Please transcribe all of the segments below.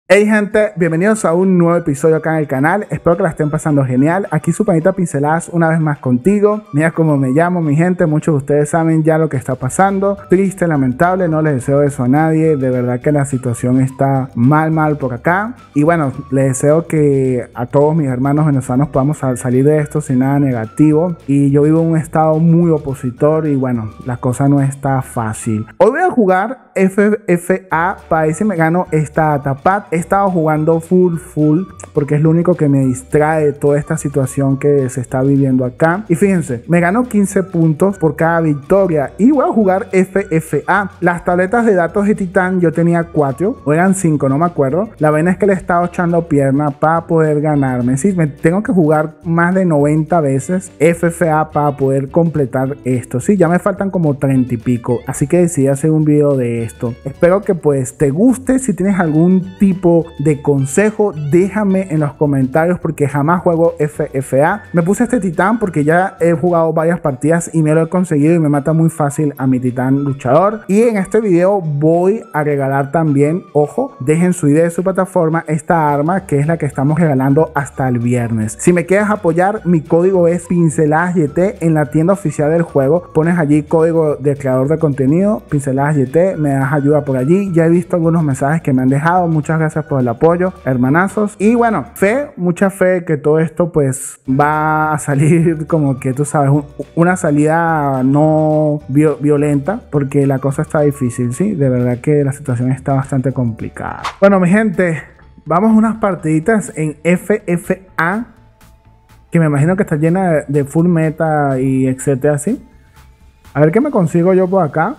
Hey gente, bienvenidos a un nuevo episodio acá en el canal. Espero que la estén pasando genial. Aquí su panita Pinceladas una vez más contigo. Mira cómo me llamo, mi gente. Muchos de ustedes saben ya lo que está pasando. Triste, lamentable, no les deseo eso a nadie. De verdad que la situación está mal por acá. Y bueno, les deseo que a todos mis hermanos venezolanos podamos salir de esto sin nada negativo. Y yo vivo en un estado muy opositor y bueno, la cosa no está fácil. Hoy voy a jugar FFA para ver si me gano esta Datapat. He estado jugando full porque es lo único que me distrae de toda esta situación que se está viviendo acá. Y fíjense, me gano 15 puntos por cada victoria y voy a jugar FFA. Las tabletas de datos de Titán yo tenía 4 o eran 5, no me acuerdo. La vaina es que le he estado echando pierna para poder ganarme. Sí, me tengo que jugar más de 90 veces FFA para poder completar esto. Sí, ya me faltan como 30 y pico, así que decidí hacer un video de esto. Espero que pues te guste. Si tienes algún tipo de consejo, déjame en los comentarios porque jamás juego FFA. Me puse este titán porque ya he jugado varias partidas y me lo he conseguido y me mata muy fácil a mi titán luchador. Y en este video voy a regalar también, ojo, dejen su idea de su plataforma, esta arma que es la que estamos regalando hasta el viernes. Si me quieres apoyar, mi código es PinceladasYT en la tienda oficial del juego. Pones allí código de creador de contenido, PinceladasYT, me das ayuda por allí. Ya he visto algunos mensajes que me han dejado, muchas gracias por el apoyo, hermanazos. Y bueno, mucha fe que todo esto pues va a salir como que tú sabes, una salida no violenta, porque la cosa está difícil, sí, de verdad que la situación está bastante complicada. Bueno, mi gente, vamos a unas partiditas en FFA, que me imagino que está llena de full meta y etcétera, así. A ver qué me consigo yo por acá.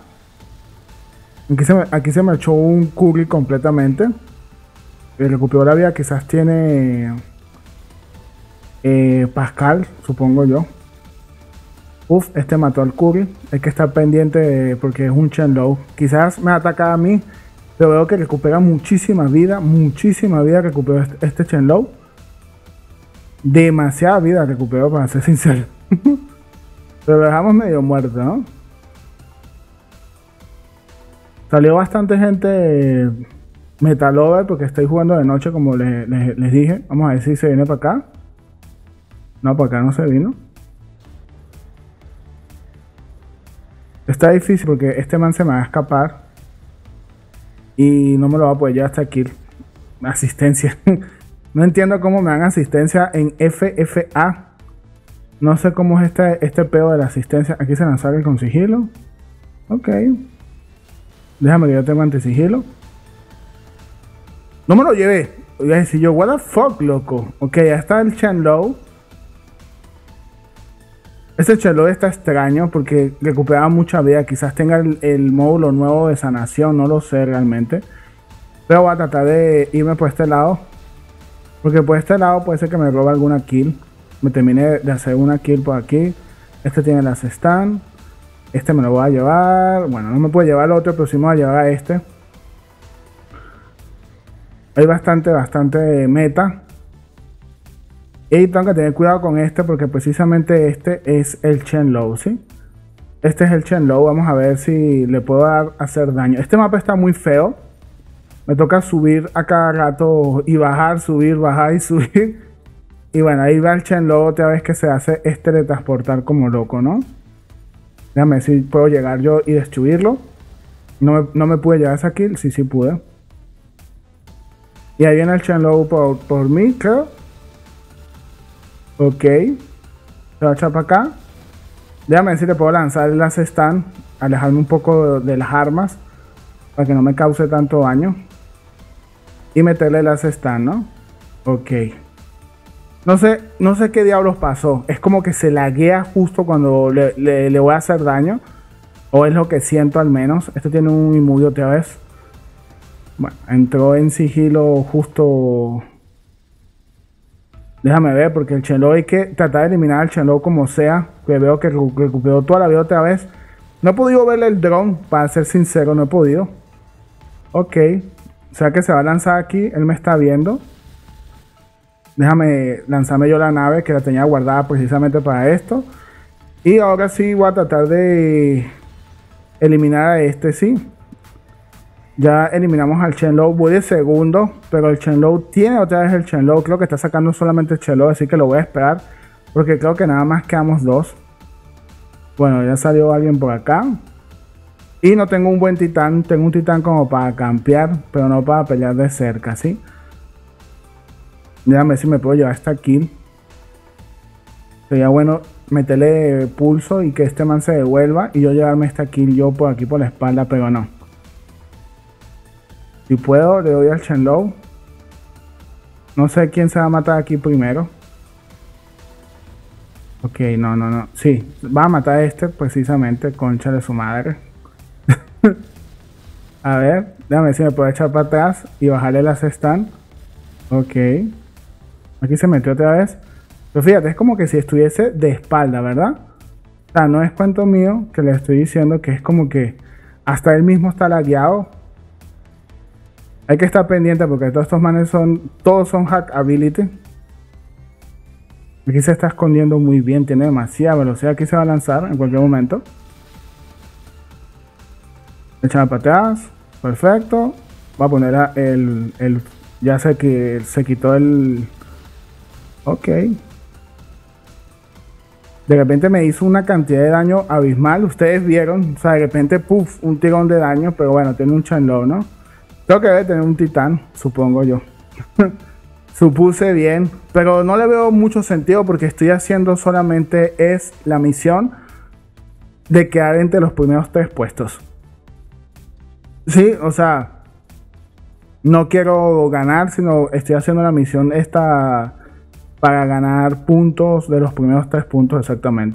Aquí se me echó un curry completamente. El recuperó la vida, quizás tiene Pascal, supongo yo. Uf, este mató al curry. Hay que estar pendiente porque es un Shenlong. Quizás me ataca a mí, pero veo que recupera muchísima vida recuperó este Shenlong. Demasiada vida recuperó, para ser sincero. Pero lo dejamos medio muerto, ¿no? Salió bastante gente Metalover porque estoy jugando de noche, como les dije. Vamos a ver si se viene para acá. No, para acá no se vino. Está difícil porque este man se me va a escapar y no me lo va a poder llevar hasta aquí. Asistencia. No entiendo cómo me dan asistencia en FFA. No sé cómo es este pedo de la asistencia. Aquí se lanza con sigilo. Ok. Déjame que yo tengo anti-sigilo. No me lo llevé. Voy a decir yo, what the fuck, loco. Ok, ya está el Shenlong. Este Shenlong está extraño porque recuperaba mucha vida. Quizás tenga el módulo nuevo de sanación, no lo sé realmente. Pero voy a tratar de irme por este lado, porque por este lado puede ser que me robe alguna kill. Me termine de hacer una kill por aquí. Este tiene las stun. Este me lo voy a llevar. Bueno, no me puedo llevar el otro, pero sí me voy a llevar a este. Hay bastante meta. Y tengo que tener cuidado con este porque precisamente este es el Shenlong, ¿sí? Este es el Shenlong. Vamos a ver si le puedo hacer daño. Este mapa está muy feo. Me toca subir a cada rato y bajar, subir, bajar y subir. Y bueno, ahí va el Shenlong otra vez que se hace teletransportar como loco, ¿no? Déjame ver si puedo llegar yo y destruirlo. No me pude llevar esa kill. Sí pude. Y ahí viene el Shenlong por mí, creo. Ok. Se va a echar para acá. Déjame ver si le puedo lanzar el Last Stand. Alejarme un poco de las armas, para que no me cause tanto daño. Y meterle el Last Stand, ¿no? Ok. No sé qué diablos pasó. Es como que se laguea justo cuando le voy a hacer daño. O es lo que siento al menos. Este tiene un inmune otra vez. Bueno, entró en sigilo justo. Déjame ver, porque el Shenlong hay que tratar de eliminar al Shenlong como sea. Que veo que recuperó toda la vida otra vez. No he podido verle el drone, para ser sincero, no he podido. Ok. O sea que se va a lanzar aquí. Él me está viendo. Déjame lanzarme yo la nave que la tenía guardada precisamente para esto. Y ahora sí voy a tratar de eliminar a este, sí. Ya eliminamos al Shenlong, voy de segundo, pero el Shenlong tiene otra vez el Shenlong. Creo que está sacando solamente el Shenlong, así que lo voy a esperar. Porque creo que nada más quedamos dos. Bueno, ya salió alguien por acá. Y no tengo un buen titán, tengo un titán como para campear, pero no para pelear de cerca, ¿sí? Déjame ver si me puedo llevar esta kill. Sería bueno meterle pulso y que este man se devuelva y yo llevarme esta kill yo por aquí por la espalda, pero no. Si puedo, le doy al Shenlong. No sé quién se va a matar aquí primero. Ok, no. Sí, va a matar a este precisamente, concha de su madre. A ver, déjame ver si me puedo echar para atrás y bajarle las stun. Ok. Aquí se metió otra vez. Pero fíjate, es como que si estuviese de espalda, ¿verdad? O sea, no es cuento mío que le estoy diciendo que es como que hasta él mismo está lagueado. Hay que estar pendiente porque todos estos manes todos son hack ability. Aquí se está escondiendo muy bien, tiene demasiada velocidad. Aquí se va a lanzar en cualquier momento. Echar para atrás, perfecto. Va a poner ya sé que se quitó el... Ok. De repente me hizo una cantidad de daño abismal. Ustedes vieron, o sea, de repente, puff, un tirón de daño. Pero bueno, tiene un Shenlong, ¿no? Creo que debe tener un titán, supongo yo. Supuse bien, pero no le veo mucho sentido porque estoy haciendo solamente es la misión de quedar entre los primeros 3 puestos. Sí, o sea, no quiero ganar, sino estoy haciendo la misión esta para ganar puntos de los primeros 3 puntos exactamente.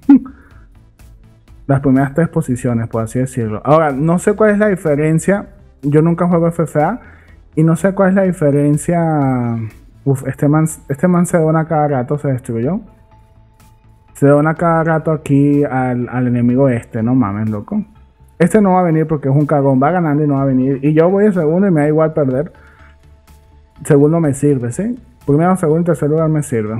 Las primeras 3 posiciones, por así decirlo. Ahora, no sé cuál es la diferencia. Yo nunca juego FFA y no sé cuál es la diferencia. Uf, este man se dona cada rato, se destruyó. Se dona cada rato aquí al enemigo este, no mames, loco. Este no va a venir porque es un cagón, va ganando y no va a venir. Y yo voy de segundo y me da igual perder. Segundo me sirve, ¿sí? Primero, segundo y tercer lugar me sirve.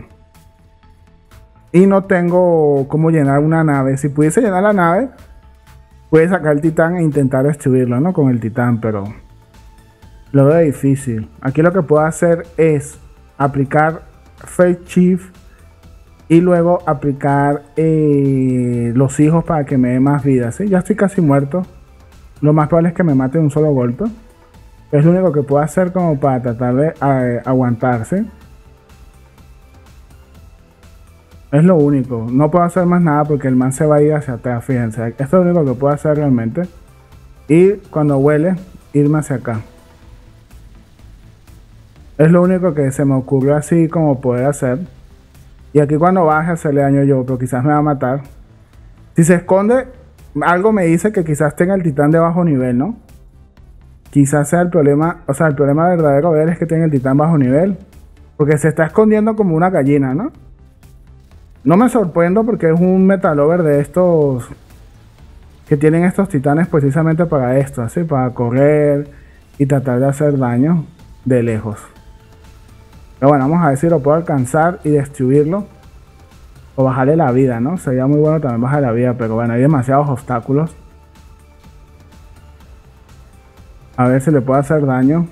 Y no tengo cómo llenar una nave. Si pudiese llenar la nave, puede sacar el titán e intentar destruirlo, ¿no? Con el titán, pero lo veo difícil. Aquí lo que puedo hacer es aplicar Fate Shift y luego aplicar los hijos para que me dé más vida, ¿sí? Ya estoy casi muerto. Lo más probable es que me mate de un solo golpe. Es lo único que puedo hacer como para tratar de aguantarse. Es lo único. No puedo hacer más nada porque el man se va a ir hacia atrás, fíjense. Esto es lo único que puedo hacer realmente. Y cuando huele, irme hacia acá. Es lo único que se me ocurrió así como poder hacer. Y aquí cuando baje hacerle daño yo, pero quizás me va a matar. Si se esconde, algo me dice que quizás tenga el titán de bajo nivel, ¿no? Quizás sea el problema, o sea, el problema verdadero de él es que tiene el titán bajo nivel. Porque se está escondiendo como una gallina, ¿no? No me sorprendo porque es un metalover de estos que tienen estos titanes precisamente para esto, así, para correr y tratar de hacer daño de lejos. Pero bueno, vamos a ver si lo puedo alcanzar y destruirlo. O bajarle la vida, ¿no? Sería muy bueno también bajar la vida, pero bueno, hay demasiados obstáculos. A ver si le puedo hacer daño.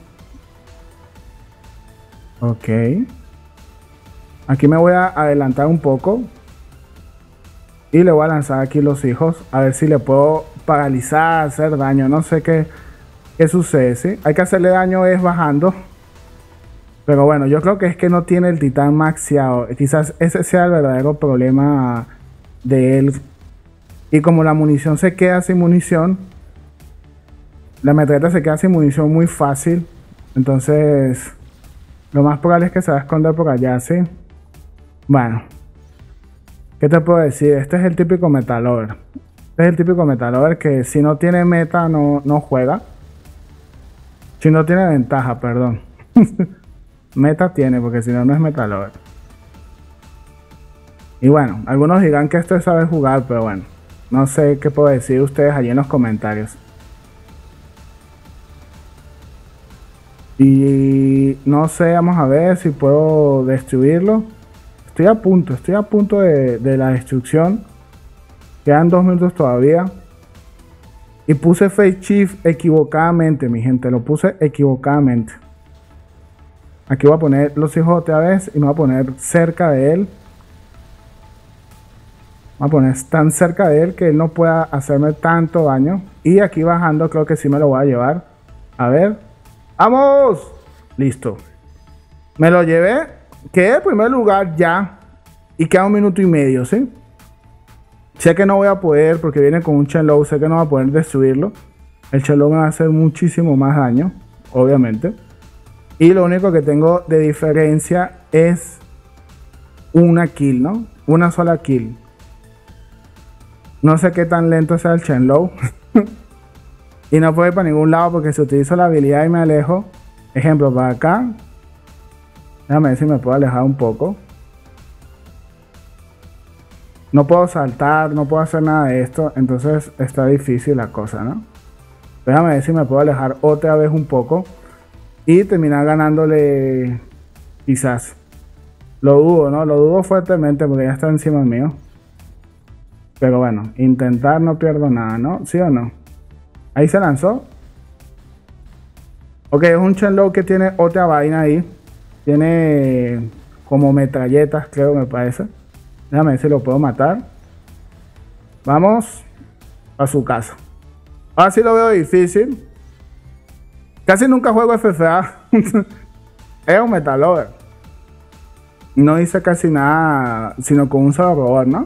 Ok. Aquí me voy a adelantar un poco. Y le voy a lanzar aquí los hijos. A ver si le puedo paralizar, hacer daño. No sé qué sucede, ¿sí? Hay que hacerle daño es bajando. Pero bueno, yo creo que es que no tiene el titán maxiado. Quizás ese sea el verdadero problema de él. Y como la munición se queda sin munición. La metralleta se queda sin munición muy fácil. Entonces, lo más probable es que se va a esconder por allá, ¿sí? Bueno, ¿qué te puedo decir? Este es el típico metalover. Este es el típico metalover que si no tiene meta no juega. Si no tiene ventaja, perdón. Meta tiene, porque si no, no es metalover. Y bueno, algunos dirán que esto es saber jugar, pero bueno. No sé qué puedo decir ustedes allí en los comentarios. Y no sé, vamos a ver si puedo destruirlo. Estoy a punto de la destrucción. Quedan 2 minutos todavía. Y puse Face Shift equivocadamente, mi gente. Lo puse equivocadamente. Aquí voy a poner los hijos otra vez y me voy a poner cerca de él. Voy a poner tan cerca de él que él no pueda hacerme tanto daño. Y aquí bajando creo que sí me lo voy a llevar. A ver. ¡Vamos! Listo. Me lo llevé. Quedé en primer lugar ya. Y queda 1 minuto y medio, ¿sí? Sé que no voy a poder porque viene con un Chenlou. Sé que no voy a poder destruirlo. El Chenlou me va a hacer muchísimo más daño. Obviamente. Y lo único que tengo de diferencia es una kill, ¿no? Una sola kill. No sé qué tan lento sea el Chenlou. Y no puedo ir para ningún lado porque si utilizo la habilidad y me alejo. Ejemplo, para acá. Déjame ver si me puedo alejar un poco. No puedo saltar, no puedo hacer nada de esto. Entonces está difícil la cosa, ¿no? Déjame ver si me puedo alejar otra vez un poco. Y terminar ganándole quizás. Lo dudo, ¿no? Lo dudo fuertemente porque ya está encima mío. Pero bueno, intentar no pierdo nada, ¿no? ¿Sí o no? Ahí se lanzó. Ok, es un Chenlou que tiene otra vaina ahí. Tiene como metralletas, creo, me parece. Déjame ver si lo puedo matar. Vamos a su casa. Ahora sí lo veo difícil. Casi nunca juego FFA. Es un Metal Lover. No hice casi nada, sino con un solo robot, ¿no?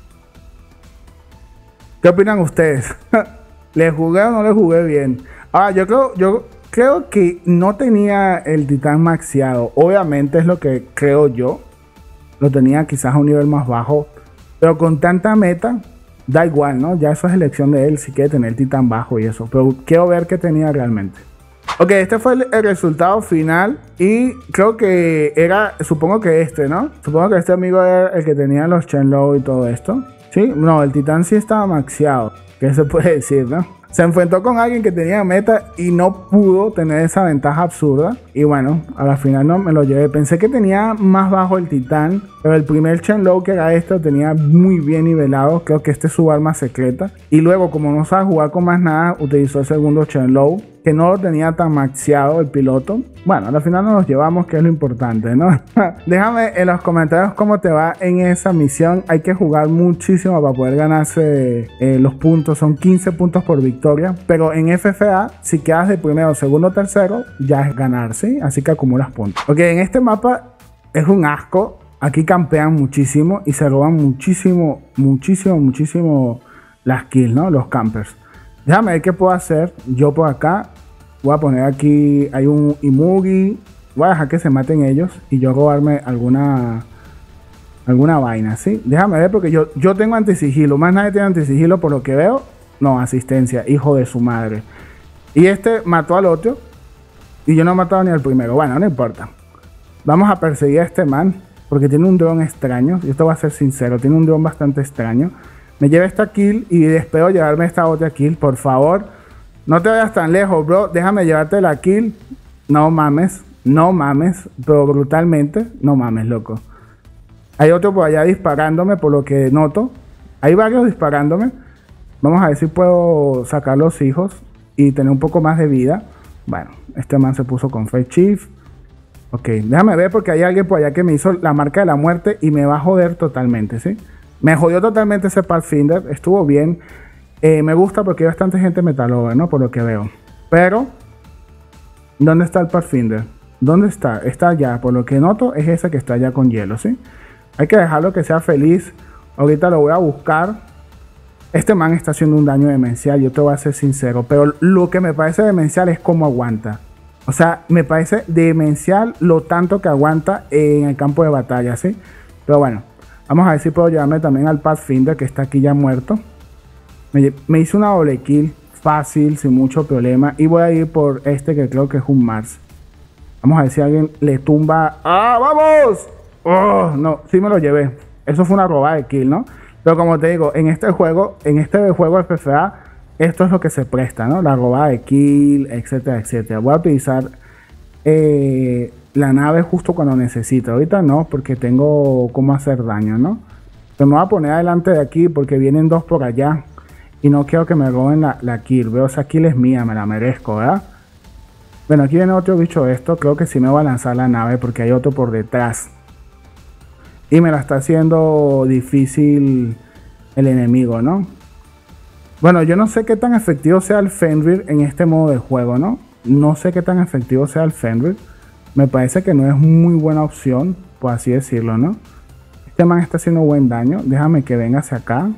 ¿Qué opinan ustedes? ¿Le jugué o no le jugué bien? Yo creo que no tenía el titán maxeado. Obviamente es lo que creo yo. Lo tenía quizás a un nivel más bajo. Pero con tanta meta, da igual, ¿no? Ya eso es elección de él si quiere tener el titán bajo y eso. Pero quiero ver qué tenía realmente. Ok, este fue el resultado final. Y creo que era, supongo que este, ¿no? Supongo que este amigo era el que tenía los Chenlou y todo esto. Sí, no, el titán sí estaba maxeado. ¿Qué se puede decir, no? Se enfrentó con alguien que tenía meta y no pudo tener esa ventaja absurda. Y bueno, a la final no me lo llevé. Pensé que tenía más bajo el titán, pero el primer Chenlou que era este lo tenía muy bien nivelado. Creo que este es su arma secreta. Y luego, como no sabe jugar con más nada, utilizó el segundo Chenlou, que no lo tenía tan maxeado el piloto. Bueno, a la final nos los llevamos, que es lo importante, ¿no? Déjame en los comentarios cómo te va en esa misión. Hay que jugar muchísimo para poder ganarse los puntos. Son 15 puntos por victoria. Pero en FFA, si quedas de primero, segundo, tercero, ya es ganar, ¿sí? Así que acumulas puntos. Ok, en este mapa es un asco. Aquí campean muchísimo y se roban muchísimo las kills, ¿no? Los campers. Déjame ver qué puedo hacer. Yo por acá voy a poner aquí, hay un Imugi. Voy a dejar que se maten ellos y yo robarme alguna vaina, ¿sí? Déjame ver porque yo tengo antisigilo. Más nadie tiene antisigilo por lo que veo. No, asistencia, hijo de su madre. Y este mató al otro y yo no he matado ni al primero. Bueno, no importa. Vamos a perseguir a este man porque tiene un dron extraño. Yo te voy a ser sincero, tiene un dron bastante extraño. Me lleva esta kill y espero llevarme esta otra kill, por favor. No te vayas tan lejos, bro. Déjame llevarte la kill. No mames, pero brutalmente. No mames, loco. Hay otro por allá disparándome, por lo que noto. Hay varios disparándome. Vamos a ver si puedo sacar los hijos y tener un poco más de vida. Bueno, este man se puso con Face Shift. Ok, déjame ver porque hay alguien por allá que me hizo la marca de la muerte y me va a joder totalmente, ¿sí? Me jodió totalmente ese Pathfinder. Estuvo bien. Me gusta porque hay bastante gente Metal Lover, ¿no? Por lo que veo. Pero, ¿dónde está el Pathfinder? ¿Dónde está? Está allá. Por lo que noto, es ese que está allá con hielo, ¿sí? Hay que dejarlo que sea feliz. Ahorita lo voy a buscar. Este man está haciendo un daño demencial. Yo te voy a ser sincero. Pero lo que me parece demencial es cómo aguanta. O sea, me parece demencial lo tanto que aguanta en el campo de batalla, ¿sí? Pero bueno. Vamos a ver si puedo llevarme también al Pathfinder que está aquí ya muerto. Me hice una doble kill fácil, sin mucho problema. Y voy a ir por este que creo que es un Mars. Vamos a ver si alguien le tumba. ¡Ah, vamos! ¡Oh, no! Sí me lo llevé. Eso fue una robada de kill, ¿no? Pero como te digo, en este juego de FFA, esto es lo que se presta, ¿no? La robada de kill, etcétera, etcétera. Voy a utilizar la nave justo cuando necesito. Ahorita no, porque tengo cómo hacer daño, ¿no? Pero me voy a poner adelante de aquí porque vienen dos por allá. Y no quiero que me roben la kill. Veo esa kill es mía, me la merezco, ¿verdad? Bueno, aquí viene otro bicho esto. Creo que sí me voy a lanzar la nave porque hay otro por detrás. Y me la está haciendo difícil el enemigo, ¿no? Bueno, yo no sé qué tan efectivo sea el Fenrir en este modo de juego, ¿no? No sé qué tan efectivo sea el Fenrir. Me parece que no es muy buena opción, por así decirlo, ¿no? Este man está haciendo buen daño. Déjame que venga hacia acá.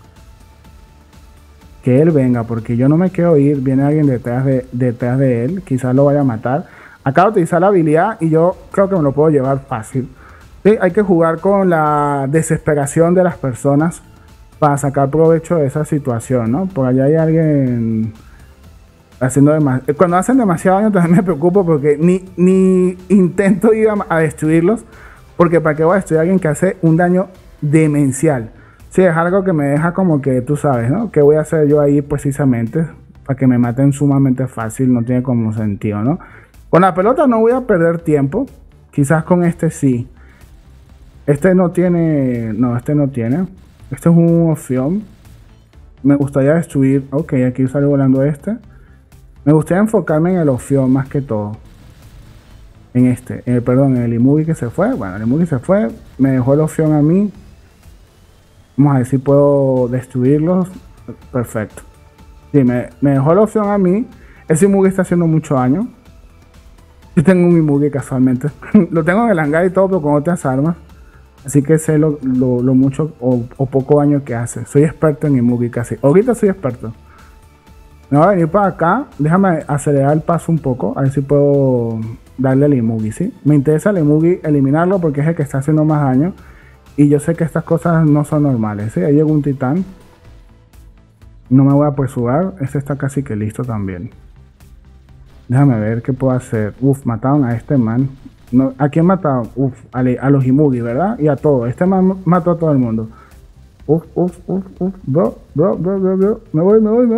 Que él venga, porque yo no me quiero ir. Viene alguien detrás de él. Quizás lo vaya a matar. Acaba de utilizar la habilidad y yo creo que me lo puedo llevar fácil. Sí, hay que jugar con la desesperación de las personas para sacar provecho de esa situación, ¿no? Por allá hay alguien haciendo demasiado. Cuando hacen demasiado daño también me preocupo porque ni intento ir a destruirlos. Porque para qué voy a destruir a alguien que hace un daño demencial. Sí, es algo que me deja como que tú sabes, ¿no? ¿Qué voy a hacer yo ahí precisamente? Para que me maten sumamente fácil, no tiene como sentido, ¿no? Con la pelota no voy a perder tiempo. Quizás con este sí. Este no tiene. No, este no tiene. Este es una opción. Me gustaría destruir. Ok, aquí sale volando este. Me gustaría enfocarme en el opción más que todo. En este. Perdón, en el Imugi que se fue. Bueno, el Imugi se fue. Me dejó la opción a mí. Vamos a ver si puedo destruirlos. Perfecto. Sí, me dejó la opción a mí. Ese Imugi está haciendo mucho daño. Yo tengo un Imugi casualmente. Lo tengo en el hangar y todo, pero con otras armas. Así que sé lo mucho o poco daño que hace. Soy experto en Imugi casi. Ahorita soy experto. Me voy a venir para acá. Déjame acelerar el paso un poco. A ver si puedo darle al Imugi, ¿sí? Me interesa el Imugi eliminarlo porque es el que está haciendo más daño. Y yo sé que estas cosas no son normales, ¿sí? Ahí llegó un titán. No me voy a apresurar. Este está casi que listo también. Déjame ver qué puedo hacer. Uf, mataron a este man. No, ¿a quién mataron? Uf, a los Imugi, ¿verdad? Y a todos. Este man mató a todo el mundo. Uf. Bro. Me voy.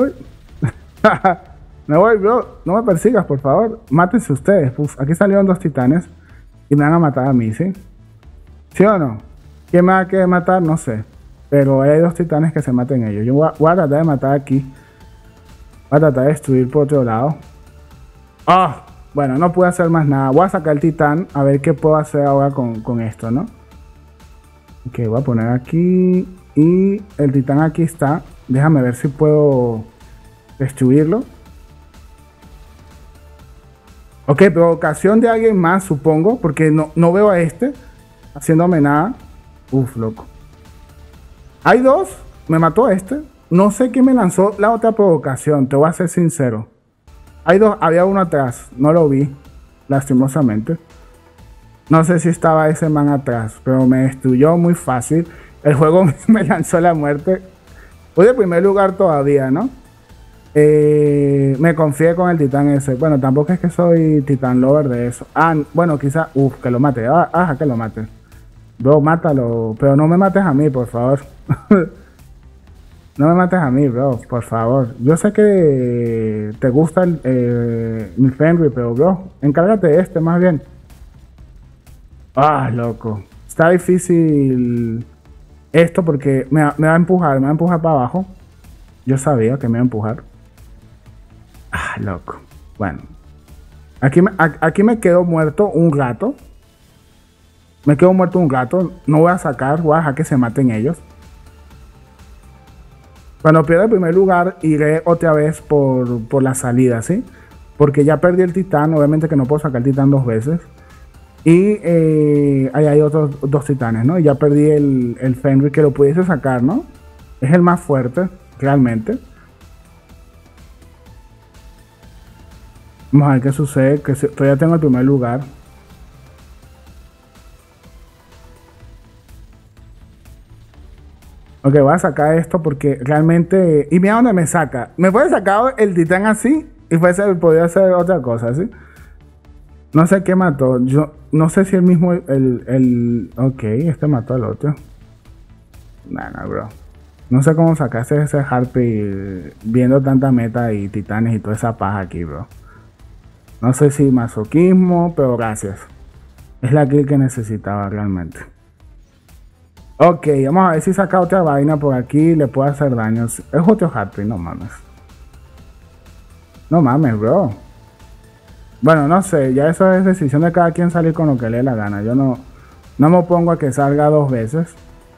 Me voy, bro. No me persigas, por favor. Mátense ustedes. Uf, aquí salieron dos titanes. Y me van a matar a mí, ¿sí? ¿Sí o no? ¿Quién me va a querer matar? No sé. Pero hay dos titanes que se maten ellos. Yo voy a tratar de matar aquí. Voy a tratar de destruir por otro lado. ¡Ah! Bueno, no puedo hacer más nada. Voy a sacar el titán a ver qué puedo hacer ahora con esto, ¿no? Ok, voy a poner aquí. Y el titán aquí está. Déjame ver si puedo destruirlo. Ok, provocación de alguien más, supongo. Porque no veo a este haciéndome nada. Uf, loco. Hay dos. Me mató este. No sé quién me lanzó la otra provocación. Te voy a ser sincero. Hay dos. Había uno atrás. No lo vi. Lastimosamente. No sé si estaba ese man atrás. Pero me destruyó muy fácil. El juego me lanzó la muerte. Voy de primer lugar todavía, ¿no? Me confié con el titán ese. Bueno, tampoco es que soy titán lover de eso. Ah, bueno, quizá. Uf, que lo mate. Ah, que lo mate. Bro, mátalo, pero no me mates a mí, por favor. No me mates a mí, bro, por favor. Yo sé que te gusta mi Fenrir, pero bro, encárgate de este más bien. Ah, loco. Está difícil esto porque me va a empujar, para abajo. Yo sabía que me iba a empujar. Ah, loco. Bueno. Aquí me quedo muerto un rato. No voy a sacar, voy a dejar que se maten ellos. Cuando pierda el primer lugar, iré otra vez por la salida, ¿sí? Porque ya perdí el titán, obviamente que no puedo sacar el titán dos veces. Y ahí hay otros dos titanes, ¿no? Y ya perdí el Fenrir que lo pudiese sacar, ¿no? Es el más fuerte, realmente. Vamos a ver qué sucede, que todavía tengo el primer lugar. Ok, voy a sacar esto porque realmente... Y mira dónde me saca. Me puede sacar el titán así y podría hacer otra cosa, ¿sí? No sé qué mató. Yo no sé si el mismo... Ok, este mató al otro. Nah, bro. No sé cómo sacaste ese Harpy viendo tanta meta y titanes y toda esa paja aquí, bro. No sé si masoquismo, pero gracias. Es la kill que necesitaba realmente. Ok, vamos a ver si saca otra vaina por aquí y le puede hacer daño. Es otro Harpy, no mames. No mames, bro. Bueno, no sé, ya eso es decisión de cada quien salir con lo que le dé la gana. Yo no me opongo a que salga 2 veces.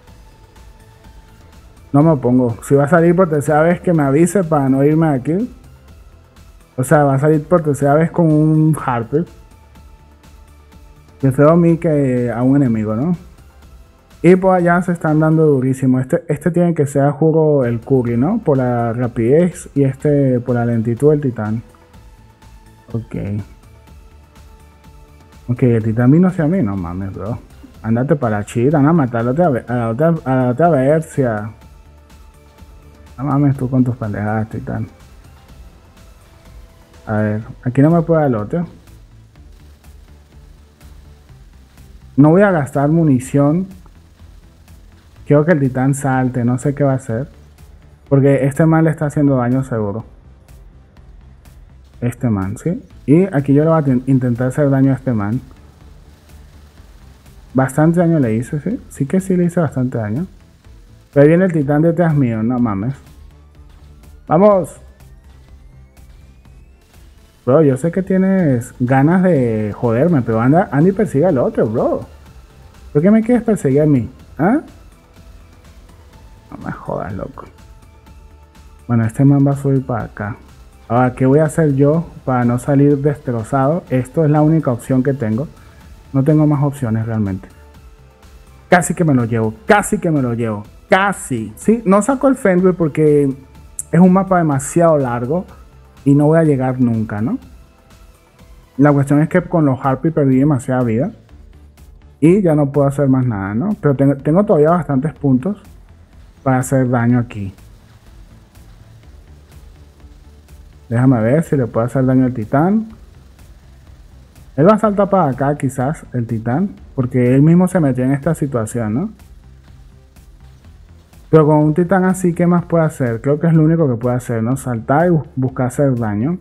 No me opongo. Si va a salir por tercera vez, que me avise para no irme de aquí. O sea, va a salir por tercera vez con un Harpy. Prefiero a mí que a un enemigo, ¿no? Y por allá se están dando durísimo. Este tiene que ser, juro, el Curry, ¿no? Por la rapidez y este por la lentitud del titán. Ok. Ok, el titán vino hacia mí. No mames, bro. Andate para la chita, anda a matar a la otra versia. No mames tú con tus pendejadas, titán. A ver, aquí no me puede dar el otro. No voy a gastar munición. Quiero que el titán salte, no sé qué va a hacer. Porque este man le está haciendo daño seguro. Este man, ¿sí? Y aquí yo le voy a intentar hacer daño a este man. Bastante daño le hice, ¿sí? Sí que sí le hice bastante daño. Pero ahí viene el titán detrás mío, no mames. ¡Vamos! Bro, yo sé que tienes ganas de joderme, pero anda y persigue al otro, bro. ¿Por qué me quieres perseguir a mí? ¿Ah? No me jodas, loco. Bueno, este man va a subir para acá. Ahora, ¿qué voy a hacer yo para no salir destrozado? Esto es la única opción que tengo. No tengo más opciones realmente. Casi que me lo llevo. Casi que me lo llevo. Casi. Sí, no saco el Fenrir porque es un mapa demasiado largo y no voy a llegar nunca, ¿no? La cuestión es que con los Harpy perdí demasiada vida y ya no puedo hacer más nada, ¿no? Pero tengo todavía bastantes puntos para hacer daño aquí. Déjame ver si le puedo hacer daño al titán. Él va a saltar para acá quizás, el titán, porque él mismo se metió en esta situación, ¿no? Pero con un titán así, ¿qué más puede hacer? Creo que es lo único que puede hacer, ¿no? Saltar y buscar hacer daño.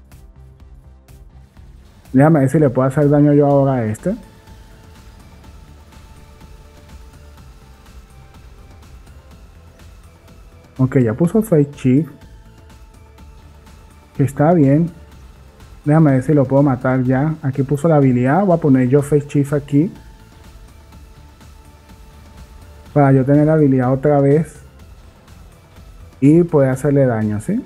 Déjame ver si le puedo hacer daño yo ahora a este. Ok, ya puso Face Chief. Que está bien. Déjame ver si lo puedo matar ya. Aquí puso la habilidad. Voy a poner yo Face Chief aquí. Para yo tener la habilidad otra vez. Y poder hacerle daño, ¿sí?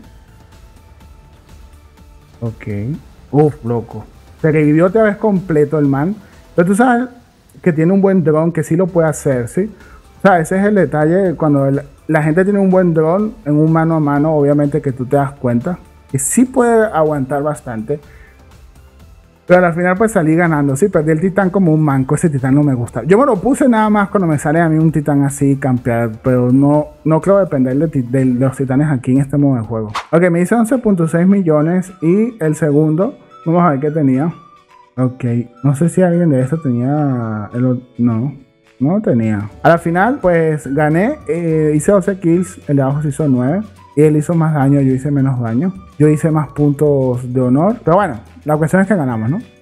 Ok. Uf, loco. Se revivió otra vez completo el man. Pero tú sabes que tiene un buen dron, que sí lo puede hacer, ¿sí? O sea, ese es el detalle. Cuando la gente tiene un buen dron en un mano a mano, obviamente que tú te das cuenta. Que sí puede aguantar bastante. Pero al final pues salí ganando. Sí, perdí el titán como un manco. Ese titán no me gusta. Yo me lo puse nada más cuando me sale a mí un titán así campear. Pero no creo depender de los titanes aquí en este modo de juego. Ok, me hice 11.6 millones. Y el segundo, vamos a ver qué tenía. Ok, no sé si alguien de esto tenía... No lo tenía. A la final pues gané. Hice 12 kills. El de abajo se hizo 9. Y él hizo más daño, yo hice menos daño. Yo hice más puntos de honor. Pero bueno, la cuestión es que ganamos, ¿no?